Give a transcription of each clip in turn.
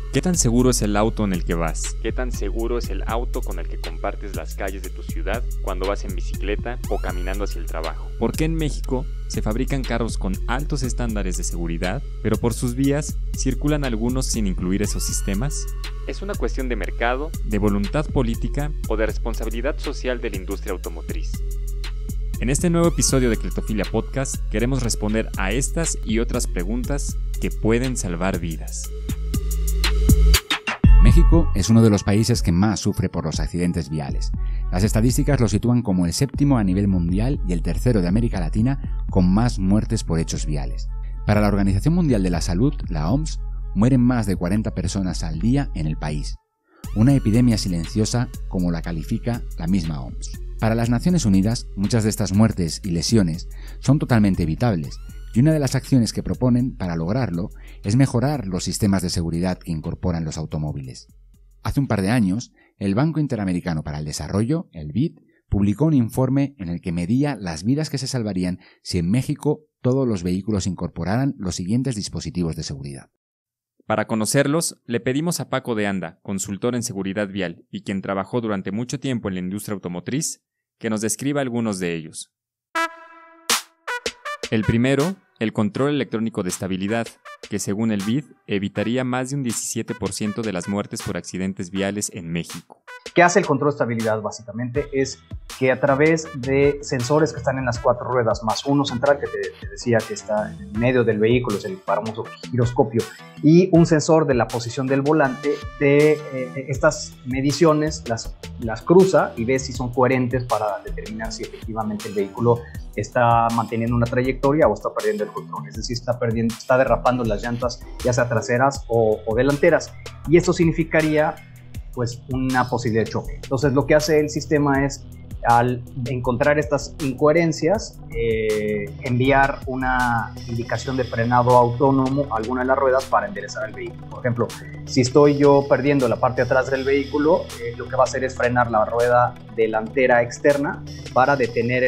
¿Qué tan seguro es el auto en el que vas? ¿Qué tan seguro es el auto con el que compartes las calles de tu ciudad cuando vas en bicicleta o caminando hacia el trabajo? ¿Por qué en México se fabrican carros con altos estándares de seguridad, pero por sus vías circulan algunos sin incluir esos sistemas? ¿Es una cuestión de mercado, de voluntad política o de responsabilidad social de la industria automotriz? En este nuevo episodio de Cletofilia Podcast queremos responder a estas y otras preguntas que pueden salvar vidas. México es uno de los países que más sufre por los accidentes viales. Las estadísticas lo sitúan como el séptimo a nivel mundial y el tercero de América Latina con más muertes por hechos viales. Para la Organización Mundial de la Salud, la OMS, mueren más de 40 personas al día en el país. Una epidemia silenciosa, como la califica la misma OMS. Para las Naciones Unidas, muchas de estas muertes y lesiones son totalmente evitables, y una de las acciones que proponen para lograrlo es mejorar los sistemas de seguridad que incorporan los automóviles. Hace un par de años, el Banco Interamericano para el Desarrollo, el BID, publicó un informe en el que medía las vidas que se salvarían si en México todos los vehículos incorporaran los siguientes dispositivos de seguridad. Para conocerlos, le pedimos a Paco de Anda, consultor en seguridad vial y quien trabajó durante mucho tiempo en la industria automotriz, que nos describa algunos de ellos. El primero, el control electrónico de estabilidad, que según el BID evitaría más de un 17% de las muertes por accidentes viales en México. ¿Qué hace el control de estabilidad? Básicamente es que a través de sensores que están en las cuatro ruedas, más uno central que te decía que está en medio del vehículo, es el famoso giroscopio, y un sensor de la posición del volante, de estas mediciones las cruza y ve si son coherentes para determinar si efectivamente el vehículo está manteniendo una trayectoria o está perdiendo el control, es decir, está derrapando las llantas, ya sea traseras o delanteras, y esto significaría pues una posibilidad de choque. Entonces lo que hace el sistema es, al encontrar estas incoherencias, enviar una indicación de frenado autónomo a alguna de las ruedas para enderezar el vehículo. Por ejemplo, si estoy yo perdiendo la parte de atrás del vehículo, lo que va a hacer es frenar la rueda delantera externa para detener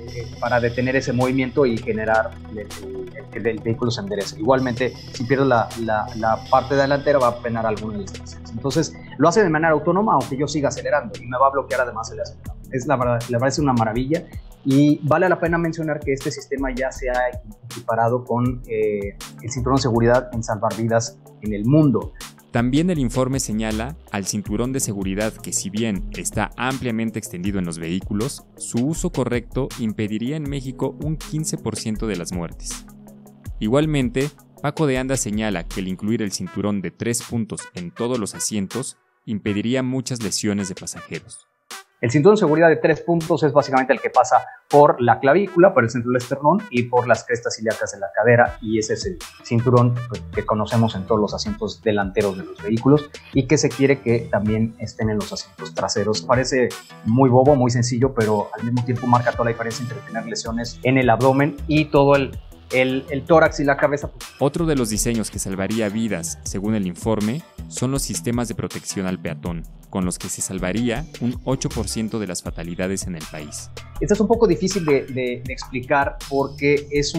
ese movimiento y generar que el vehículo se enderece. Igualmente, si pierdo la parte delantera, va a frenar alguna de las traseras. Entonces, lo hace de manera autónoma, aunque yo siga acelerando, y me va a bloquear además el acelerador. La verdad es una maravilla, y vale la pena mencionar que este sistema ya se ha equiparado con el cinturón de seguridad en salvar vidas en el mundo. También el informe señala al cinturón de seguridad que, si bien está ampliamente extendido en los vehículos, su uso correcto impediría en México un 15% de las muertes. Igualmente, Paco de Anda señala que el incluir el cinturón de 3 puntos en todos los asientos impediría muchas lesiones de pasajeros. El cinturón de seguridad de 3 puntos es básicamente el que pasa por la clavícula, por el centro del esternón y por las crestas ilíacas de la cadera, y ese es el cinturón que conocemos en todos los asientos delanteros de los vehículos y que se quiere que también estén en los asientos traseros. Parece muy bobo, muy sencillo, pero al mismo tiempo marca toda la diferencia entre tener lesiones en el abdomen y todo el tórax y la cabeza. Otro de los diseños que salvaría vidas, según el informe, son los sistemas de protección al peatón, con los que se salvaría un 8% de las fatalidades en el país. Esto es un poco difícil de explicar porque es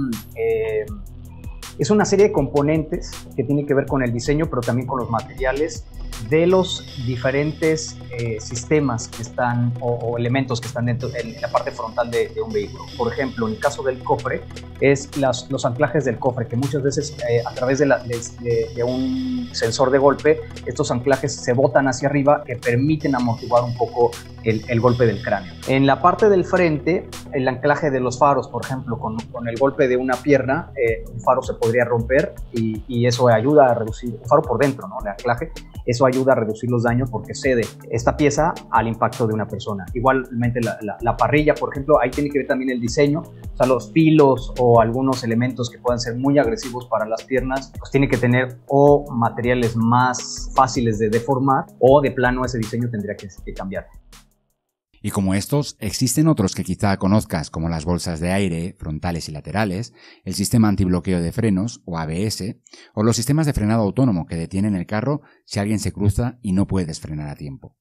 una serie de componentes que tienen que ver con el diseño, pero también con los materiales de los diferentes sistemas que están o elementos que están dentro en la parte frontal de un vehículo. Por ejemplo, en el caso del cofre, es los anclajes del cofre, que muchas veces a través de un sensor de golpe, estos anclajes se botan hacia arriba que permiten amortiguar un poco el golpe del cráneo. En la parte del frente, el anclaje de los faros, por ejemplo, con el golpe de una pierna, un faro se podría romper y eso ayuda a reducir, un faro por dentro, ¿no? El anclaje, eso ayuda a reducir los daños porque cede esta pieza al impacto de una persona. Igualmente la parrilla, por ejemplo, ahí tiene que ver también el diseño, o sea, los filos o algunos elementos que puedan ser muy agresivos para las piernas, pues tiene que tener o materiales más fáciles de deformar o de plano ese diseño tendría que cambiar. Y como estos, existen otros que quizá conozcas, como las bolsas de aire, frontales y laterales, el sistema antibloqueo de frenos, o ABS, o los sistemas de frenado autónomo que detienen el carro si alguien se cruza y no puedes frenar a tiempo.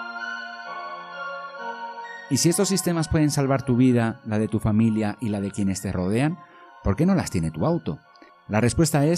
Y si estos sistemas pueden salvar tu vida, la de tu familia y la de quienes te rodean, ¿por qué no las tiene tu auto? La respuesta es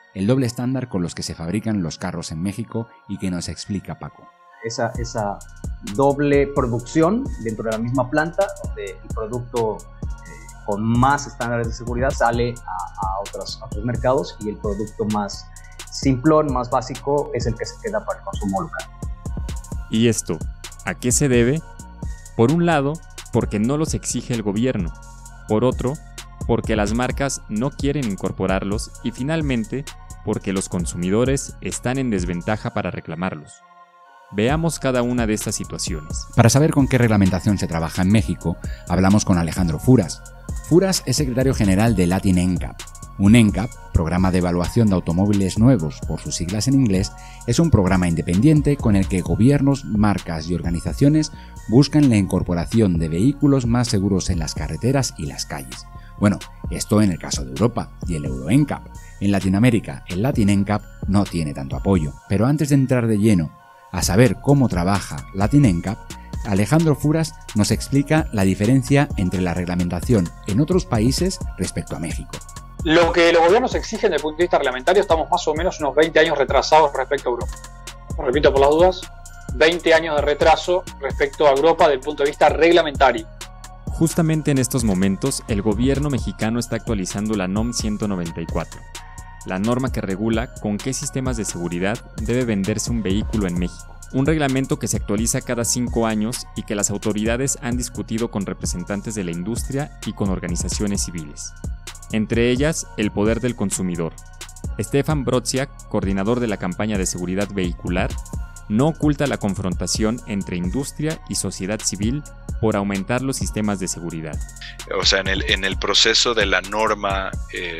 el doble estándar con los que se fabrican los carros en México y que nos explica Paco. Esa doble producción dentro de la misma planta, donde el producto con más estándares de seguridad sale a otros mercados y el producto más simplón, más básico, es el que se queda para el consumo local. ¿Y esto a qué se debe? Por un lado, porque no los exige el gobierno. Por otro, porque las marcas no quieren incorporarlos. Y finalmente, porque los consumidores están en desventaja para reclamarlos. Veamos cada una de estas situaciones. Para saber con qué reglamentación se trabaja en México, hablamos con Alejandro Furas. Furas es secretario general de Latin NCAP. Un NCAP, Programa de Evaluación de Automóviles Nuevos por sus siglas en inglés, es un programa independiente con el que gobiernos, marcas y organizaciones buscan la incorporación de vehículos más seguros en las carreteras y las calles. Bueno, esto en el caso de Europa y el Euro NCAP. En Latinoamérica, el Latin NCAP no tiene tanto apoyo. Pero antes de entrar de lleno a saber cómo trabaja Latin NCAP, Alejandro Furas nos explica la diferencia entre la reglamentación en otros países respecto a México. Lo que los gobiernos exigen desde el punto de vista reglamentario, estamos más o menos unos 20 años retrasados respecto a Europa. Repito por las dudas, 20 años de retraso respecto a Europa desde el punto de vista reglamentario. Justamente en estos momentos, el gobierno mexicano está actualizando la NOM 194, la norma que regula con qué sistemas de seguridad debe venderse un vehículo en México. Un reglamento que se actualiza cada 5 años y que las autoridades han discutido con representantes de la industria y con organizaciones civiles. Entre ellas, el Poder del Consumidor. Stefan Brodziak, coordinador de la campaña de seguridad vehicular, no oculta la confrontación entre industria y sociedad civil por aumentar los sistemas de seguridad. O sea, en el proceso de la norma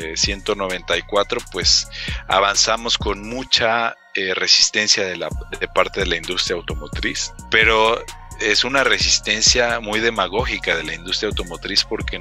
194, pues avanzamos con mucha resistencia de parte de la industria automotriz, pero es una resistencia muy demagógica de la industria automotriz porque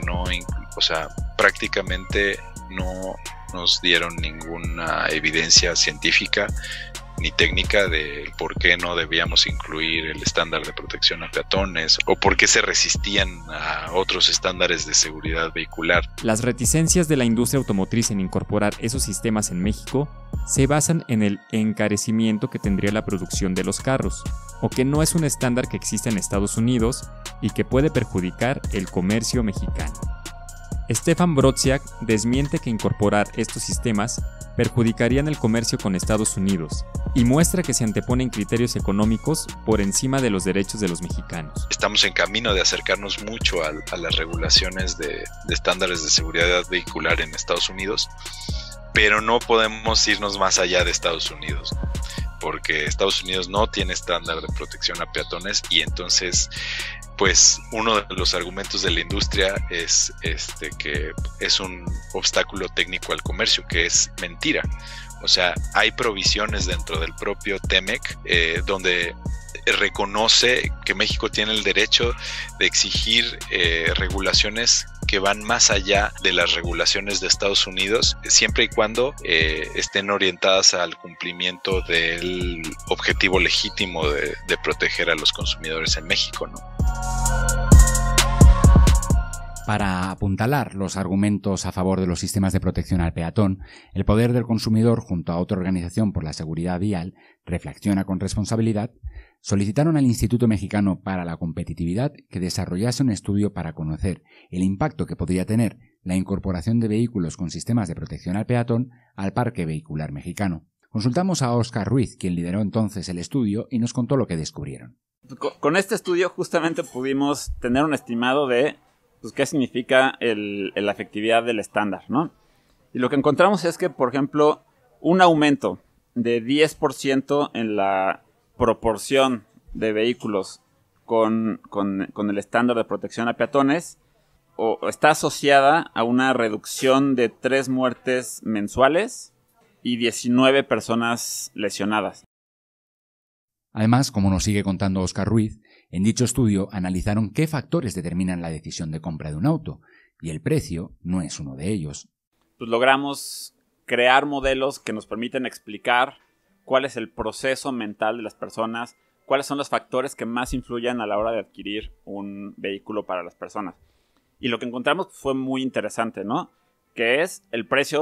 prácticamente no nos dieron ninguna evidencia científica ni técnica de por qué no debíamos incluir el estándar de protección a peatones o por qué se resistían a otros estándares de seguridad vehicular. Las reticencias de la industria automotriz en incorporar esos sistemas en México se basan en el encarecimiento que tendría la producción de los carros, o que no es un estándar que existe en Estados Unidos y que puede perjudicar el comercio mexicano. Stefan Brodziak desmiente que incorporar estos sistemas perjudicarían el comercio con Estados Unidos y muestra que se anteponen criterios económicos por encima de los derechos de los mexicanos. Estamos en camino de acercarnos mucho a las regulaciones de estándares de seguridad vehicular en Estados Unidos, pero no podemos irnos más allá de Estados Unidos, porque Estados Unidos no tiene estándar de protección a peatones y entonces pues uno de los argumentos de la industria es que es un obstáculo técnico al comercio, que es mentira. O sea, hay provisiones dentro del propio TEMEC donde reconoce que México tiene el derecho de exigir regulaciones que van más allá de las regulaciones de Estados Unidos, siempre y cuando estén orientadas al cumplimiento del objetivo legítimo de proteger a los consumidores en México, ¿no? Para apuntalar los argumentos a favor de los sistemas de protección al peatón, el Poder del Consumidor, junto a otra organización por la seguridad vial, Reflexiona con Responsabilidad, solicitaron al Instituto Mexicano para la Competitividad que desarrollase un estudio para conocer el impacto que podría tener la incorporación de vehículos con sistemas de protección al peatón al parque vehicular mexicano. Consultamos a Óscar Ruiz, quien lideró entonces el estudio, y nos contó lo que descubrieron. Con este estudio justamente pudimos tener un estimado de qué significa la efectividad del estándar, ¿no? Y lo que encontramos es que, por ejemplo, un aumento de 10% en la proporción de vehículos con el estándar de protección a peatones está asociada a una reducción de 3 muertes mensuales y 19 personas lesionadas. Además, como nos sigue contando Óscar Ruiz, en dicho estudio analizaron qué factores determinan la decisión de compra de un auto, y el precio no es uno de ellos. Pues logramos crear modelos que nos permiten explicar cuál es el proceso mental de las personas, cuáles son los factores que más influyen a la hora de adquirir un vehículo para las personas. Y lo que encontramos fue muy interesante, ¿no? Que es el precio,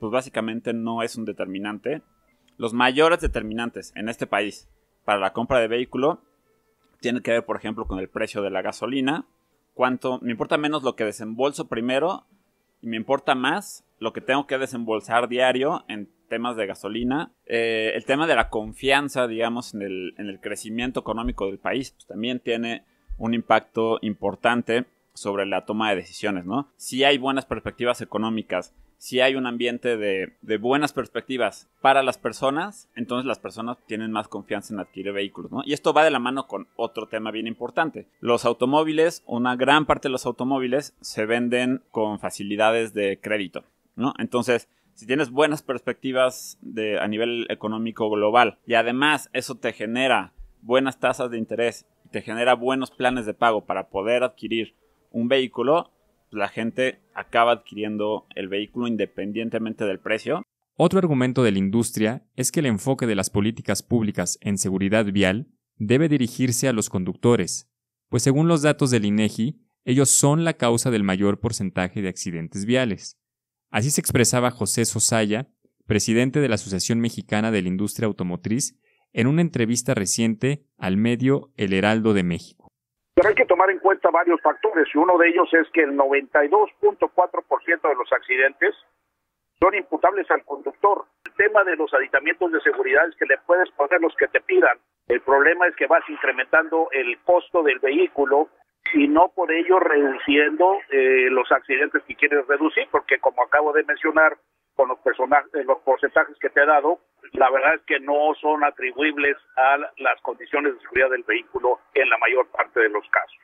pues básicamente no es un determinante. Los mayores determinantes en este país para la compra de vehículo tienen que ver, por ejemplo, con el precio de la gasolina. Me importa menos lo que desembolso primero y me importa más lo que tengo que desembolsar diario en temas de gasolina. El tema de la confianza, digamos, en el crecimiento económico del país, pues también tiene un impacto importante sobre la toma de decisiones, ¿no? Si hay buenas perspectivas económicas, si hay un ambiente de buenas perspectivas para las personas, entonces las personas tienen más confianza en adquirir vehículos, ¿no? Y esto va de la mano con otro tema bien importante. Los automóviles, una gran parte de los automóviles se venden con facilidades de crédito, ¿no? Entonces, si tienes buenas perspectivas a nivel económico global y además eso te genera buenas tasas de interés, te genera buenos planes de pago para poder adquirir un vehículo, la gente acaba adquiriendo el vehículo independientemente del precio. Otro argumento de la industria es que el enfoque de las políticas públicas en seguridad vial debe dirigirse a los conductores, pues según los datos del INEGI, ellos son la causa del mayor porcentaje de accidentes viales. Así se expresaba José Sosaya, presidente de la Asociación Mexicana de la Industria Automotriz, en una entrevista reciente al medio El Heraldo de México. Pero hay que tomar en cuenta varios factores y uno de ellos es que el 92.4% de los accidentes son imputables al conductor. El tema de los aditamentos de seguridad es que le puedes poner los que te pidan. El problema es que vas incrementando el costo del vehículo y no por ello reduciendo los accidentes que quieres reducir, porque como acabo de mencionar, con los porcentajes que te he dado, la verdad es que no son atribuibles a las condiciones de seguridad del vehículo en la mayor parte de los casos.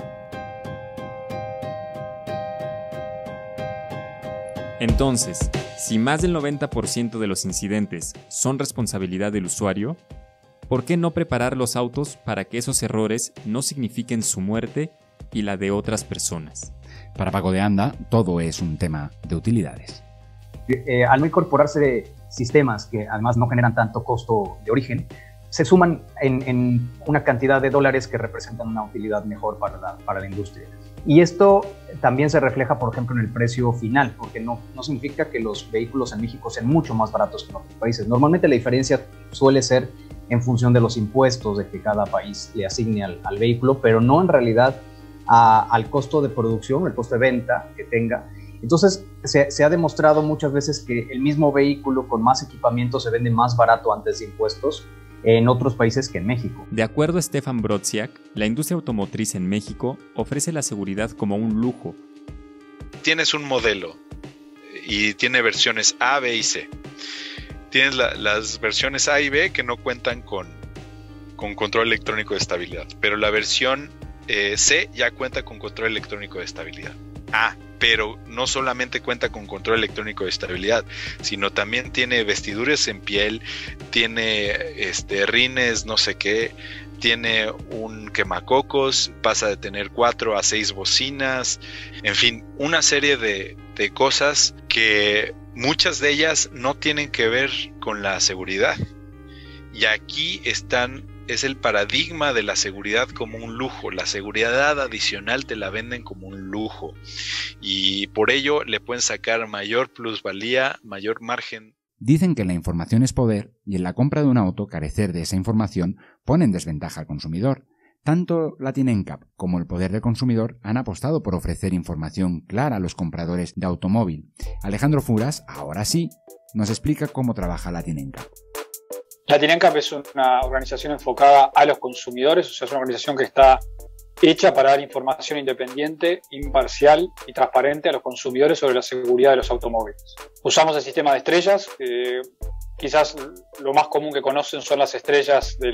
Entonces, si más del 90% de los incidentes son responsabilidad del usuario, ¿por qué no preparar los autos para que esos errores no signifiquen su muerte y la de otras personas? Para Paco de Anda, todo es un tema de utilidades. Al no incorporarse sistemas que además no generan tanto costo de origen, se suman en una cantidad de dólares que representan una utilidad mejor para la industria. Y esto también se refleja, por ejemplo, en el precio final, porque no significa que los vehículos en México sean mucho más baratos que en otros países. Normalmente la diferencia suele ser en función de los impuestos de que cada país le asigne al vehículo, pero no en realidad al costo de producción, el costo de venta que tenga. Entonces, se ha demostrado muchas veces que el mismo vehículo con más equipamiento se vende más barato antes de impuestos en otros países que en México. De acuerdo a Stefan Brodziak, la industria automotriz en México ofrece la seguridad como un lujo. Tienes un modelo y tiene versiones A, B y C. Tienes las versiones A y B que no cuentan con control electrónico de estabilidad, pero la versión C ya cuenta con control electrónico de estabilidad. Pero no solamente cuenta con control electrónico de estabilidad, sino también tiene vestiduras en piel, tiene rines, no sé qué, tiene un quemacocos, pasa de tener 4 a 6 bocinas, en fin, una serie de cosas que muchas de ellas no tienen que ver con la seguridad. Y aquí es el paradigma de la seguridad como un lujo. La seguridad adicional te la venden como un lujo y por ello le pueden sacar mayor plusvalía, mayor margen. Dicen que la información es poder y en la compra de un auto carecer de esa información pone en desventaja al consumidor. Tanto Latinencap como el Poder del Consumidor han apostado por ofrecer información clara a los compradores de automóvil. Alejandro Furas, ahora sí, nos explica cómo trabaja Latinencap. Latinencap es una organización enfocada a los consumidores, o sea, es una organización que está hecha para dar información independiente, imparcial y transparente a los consumidores sobre la seguridad de los automóviles. Usamos el sistema de estrellas, quizás lo más común que conocen son las estrellas de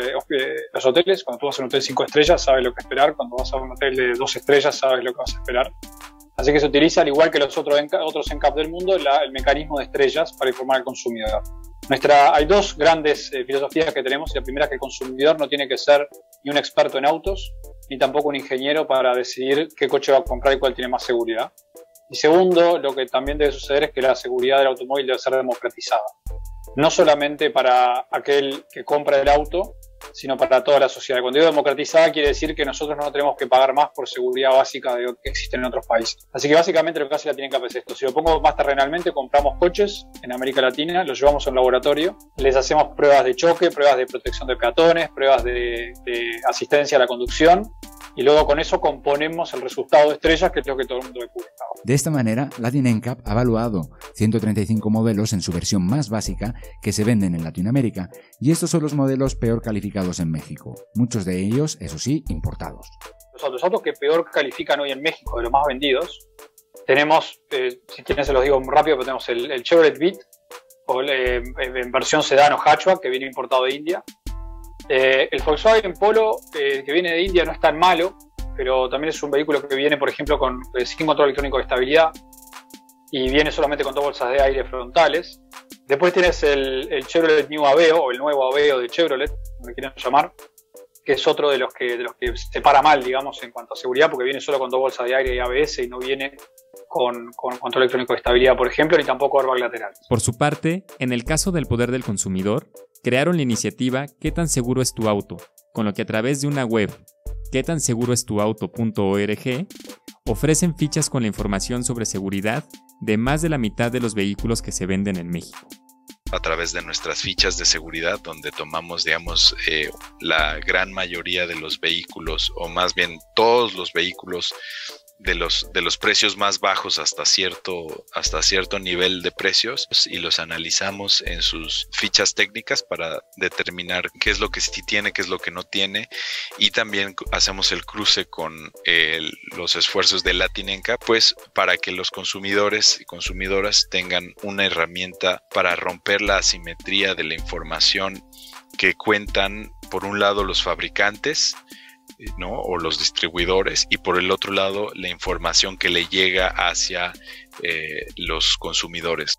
los hoteles. Cuando tú vas a un hotel 5 estrellas sabes lo que esperar, cuando vas a un hotel de 2 estrellas sabes lo que vas a esperar. Así que se utiliza, al igual que los otros NCAP del mundo, el mecanismo de estrellas para informar al consumidor. Hay dos grandes filosofías que tenemos. La primera es que el consumidor no tiene que ser ni un experto en autos, ni tampoco un ingeniero para decidir qué coche va a comprar y cuál tiene más seguridad. Y segundo, lo que también debe suceder es que la seguridad del automóvil debe ser democratizada. No solamente para aquel que compra el auto, sino para toda la sociedad. Cuando digo democratizada, quiere decir que nosotros no tenemos que pagar más por seguridad básica de lo que existe en otros países. Así que básicamente lo que hace la Tinencap es esto. Si lo pongo más terrenalmente, compramos coches en América Latina, los llevamos a un laboratorio, les hacemos pruebas de choque, pruebas de protección de peatones, pruebas de asistencia a la conducción, y luego con eso componemos el resultado de estrellas, que es lo que todo el mundo ve publicado. De esta manera, la Tinencap ha evaluado 135 modelos en su versión más básica que se venden en Latinoamérica, y estos son los modelos peor calificados en México, muchos de ellos, eso sí, importados. Los autos que peor califican hoy en México, de los más vendidos, tenemos, si quieren se los digo rápido, pero tenemos el Chevrolet Beat, o en versión sedán o hatchback, que viene importado de India. El Volkswagen Polo, que viene de India, no es tan malo, pero también es un vehículo que viene, por ejemplo, sin control electrónico de estabilidad y viene solamente con 2 bolsas de aire frontales. Después tienes el Chevrolet New Aveo, o el nuevo Aveo de Chevrolet, como le quieran llamar, que es otro de los que se para mal, digamos, en cuanto a seguridad, porque viene solo con 2 bolsas de aire y ABS y no viene con control electrónico de estabilidad, por ejemplo, ni tampoco airbag lateral. Por su parte, en el caso del poder del consumidor, crearon la iniciativa ¿Qué tan seguro es tu auto?, con lo que a través de una web, quetanseguroestuauto.org, ofrecen fichas con la información sobre seguridad de más de la mitad de los vehículos que se venden en México. A través de nuestras fichas de seguridad, donde tomamos, digamos, la gran mayoría de los vehículos, o más bien todos los vehículos de los precios más bajos hasta cierto nivel de precios, y los analizamos en sus fichas técnicas para determinar qué es lo que sí tiene, qué es lo que no tiene, y también hacemos el cruce con los esfuerzos de la Tinencap, pues para que los consumidores y consumidoras tengan una herramienta para romper la asimetría de la información que cuentan, por un lado, los fabricantes, ¿no?, o los distribuidores, y por el otro lado la información que le llega hacia los consumidores.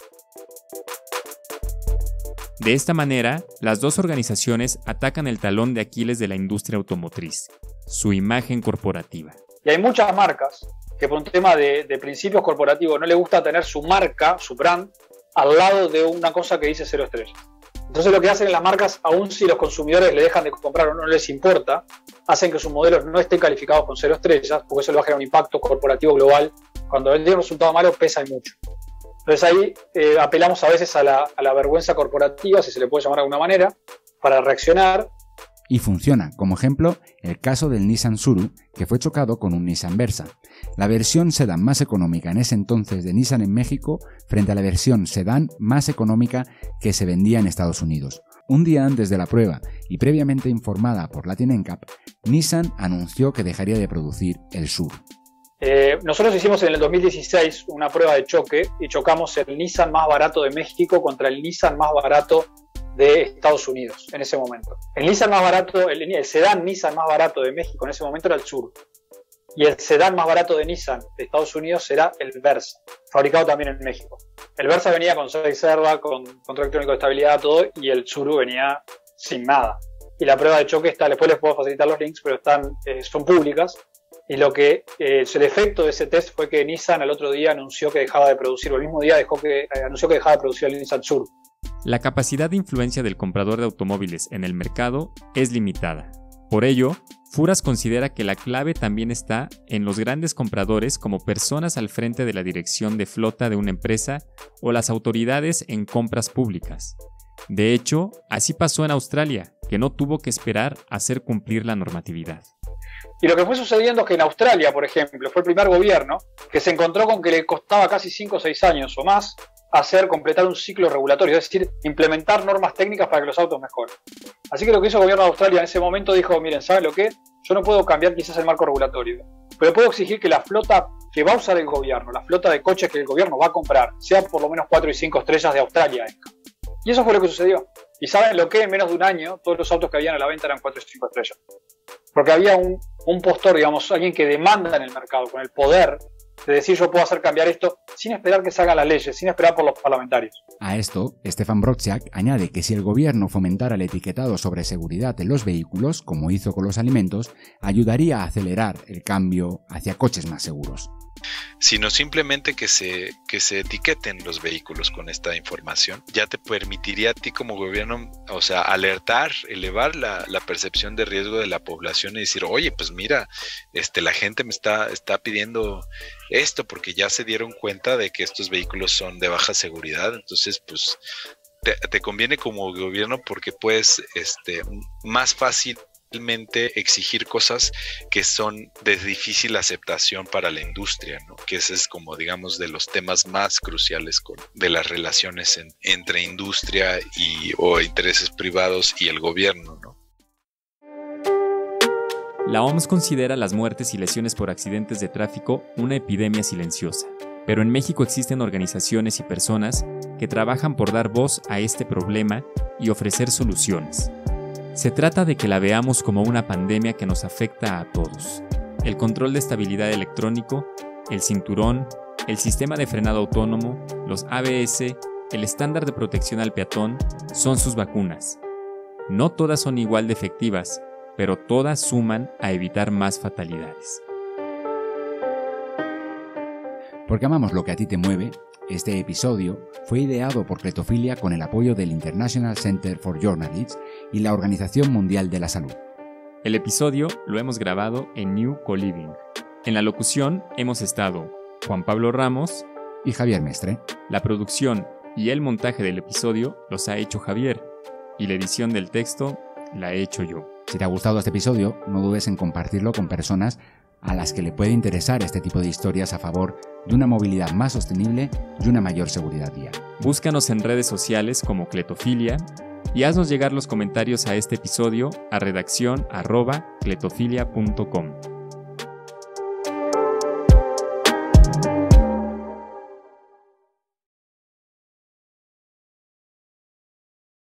De esta manera, las dos organizaciones atacan el talón de Aquiles de la industria automotriz, su imagen corporativa. Y hay muchas marcas que por un tema de principios corporativos no les gusta tener su marca, su brand, al lado de una cosa que dice 0 estrellas. Entonces lo que hacen las marcas, aun si los consumidores le dejan de comprar o no les importa, hacen que sus modelos no estén calificados con 0 estrellas, porque eso le va a generar un impacto corporativo global. Cuando el resultado malo pesa mucho. Entonces ahí apelamos a veces a la vergüenza corporativa, si se le puede llamar de alguna manera, para reaccionar. Y funciona, como ejemplo, el caso del Nissan Tsuru, que fue chocado con un Nissan Versa, la versión sedán más económica en ese entonces de Nissan en México frente a la versión sedán más económica que se vendía en Estados Unidos. Un día antes de la prueba y previamente informada por la Tinencap, Nissan anunció que dejaría de producir el Tsuru. Nosotros hicimos en el 2016 una prueba de choque y chocamos el Nissan más barato de México contra el Nissan más barato de Estados Unidos en ese momento. El Nissan más barato, el sedán Nissan más barato de México en ese momento era el Tsuru. Y el sedán más barato de Nissan de Estados Unidos era el Versa, fabricado también en México. El Versa venía con 6 airbags, con control electrónico de estabilidad, todo, y el Tsuru venía sin nada. Y la prueba de choque está, después les puedo facilitar los links, pero son públicas. Y el efecto de ese test fue que Nissan al otro día anunció que dejaba de producir, o el mismo día anunció que dejaba de producir el Nissan Tsuru. La capacidad de influencia del comprador de automóviles en el mercado es limitada. Por ello, Furas considera que la clave también está en los grandes compradores como personas al frente de la dirección de flota de una empresa o las autoridades en compras públicas. De hecho, así pasó en Australia, que no tuvo que esperar a hacer cumplir la normatividad. Y lo que fue sucediendo es que en Australia, por ejemplo, fue el primer gobierno que se encontró con que le costaba casi 5 o 6 años o más completar un ciclo regulatorio, es decir, implementar normas técnicas para que los autos mejoren. Así que lo que hizo el gobierno de Australia en ese momento dijo, miren, ¿saben lo que? Yo no puedo cambiar quizás el marco regulatorio, pero puedo exigir que la flota que va a usar el gobierno, la flota de coches que el gobierno va a comprar, sea por lo menos 4 y 5 estrellas de Australia. Y eso fue lo que sucedió. ¿Y saben lo que? En menos de un año, todos los autos que habían a la venta eran 4 y 5 estrellas. Porque había un postor, digamos, alguien que demanda en el mercado, con el poder de decir yo puedo hacer cambiar esto sin esperar que se hagan las leyes, sin esperar por los parlamentarios. A esto, Stefan Brociak añade que si el gobierno fomentara el etiquetado sobre seguridad en los vehículos, como hizo con los alimentos, ayudaría a acelerar el cambio hacia coches más seguros. Sino simplemente que se etiqueten los vehículos con esta información, ya te permitiría a ti como gobierno, o sea, alertar, elevar la percepción de riesgo de la población y decir, oye, pues mira, la gente me está pidiendo esto porque ya se dieron cuenta de que estos vehículos son de baja seguridad, entonces pues te conviene como gobierno porque puedes más fácil exigir cosas que son de difícil aceptación para la industria, ¿no? Que ese es como, digamos, de los temas más cruciales de las relaciones entre industria o intereses privados y el gobierno, ¿no? La OMS considera las muertes y lesiones por accidentes de tráfico una epidemia silenciosa, pero en México existen organizaciones y personas que trabajan por dar voz a este problema y ofrecer soluciones. Se trata de que la veamos como una pandemia que nos afecta a todos. El control de estabilidad electrónico, el cinturón, el sistema de frenado autónomo, los ABS, el estándar de protección al peatón son sus vacunas. No todas son igual de efectivas, pero todas suman a evitar más fatalidades. Porque amamos lo que a ti te mueve, este episodio fue ideado por Cletofilia con el apoyo del International Center for Journalists y la Organización Mundial de la Salud. El episodio lo hemos grabado en New Co-Living. En la locución hemos estado Juan Pablo Ramos y Javier Mestre. La producción y el montaje del episodio los ha hecho Javier y la edición del texto la he hecho yo. Si te ha gustado este episodio, no dudes en compartirlo con personas a las que le puede interesar este tipo de historias a favor de una movilidad más sostenible y una mayor seguridad vial. Búscanos en redes sociales como Cletofilia y haznos llegar los comentarios a este episodio a redaccion@cletofilia.com.